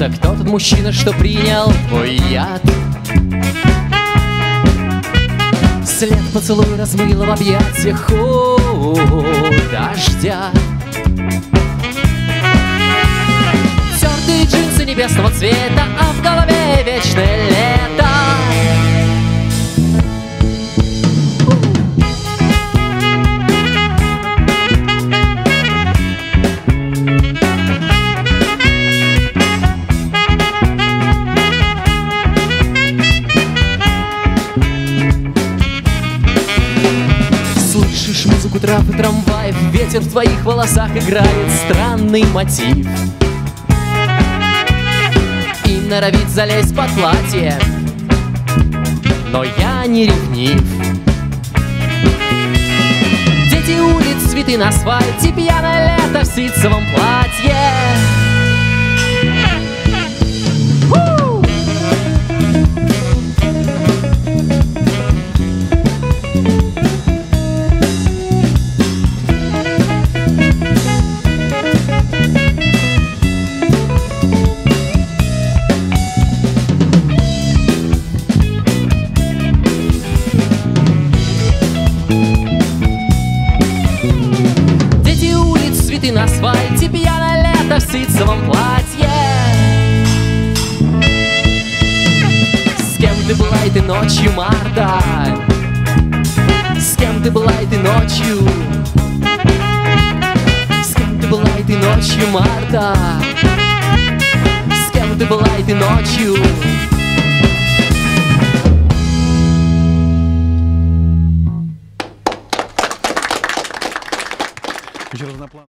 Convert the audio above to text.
Это кто тот мужчина, что принял твой яд? След поцелуй размыло в объятиях дождя. Тертые джинсы небесного цвета, а в голове вечное лето. Слышишь музыку трав и трамваев, ветер в твоих волосах играет странный мотив и норовит залезть под платье, но я не ревнив. Дети улиц, цветы на асфальте, пьяное лето в ситцевом платье. Цветы на асфальте, пьяное лето в ситцевом платье. С кем ты была этой ночью, Марта? С кем ты была этой ночью? С кем ты была этой ночью, Марта? С кем ты была этой ночью?